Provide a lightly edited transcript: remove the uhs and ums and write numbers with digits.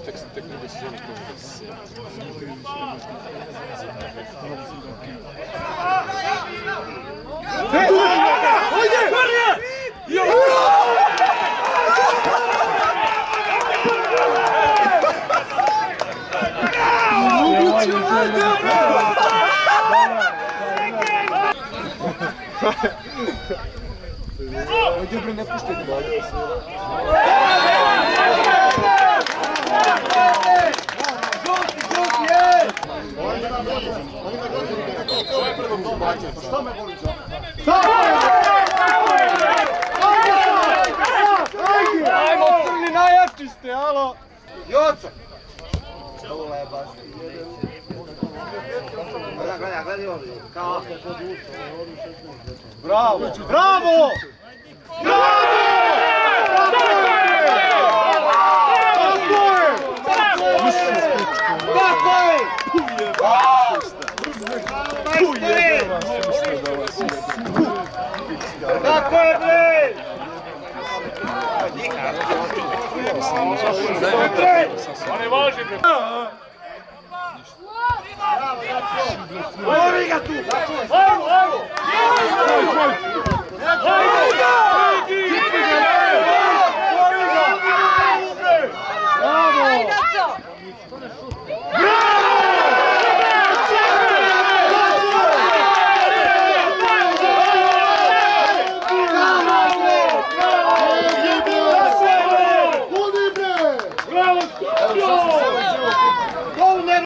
tek druge sezone kroz se. Ovdje bre ne puštaju dalje. Šta me boli za? Ajmo crni, najjači ste, alo! Joca! Gledaj ovdje, kao... Bravo! Bravo! Tako je, bre! On ne važi, bre! Lovi ga tu! Evo!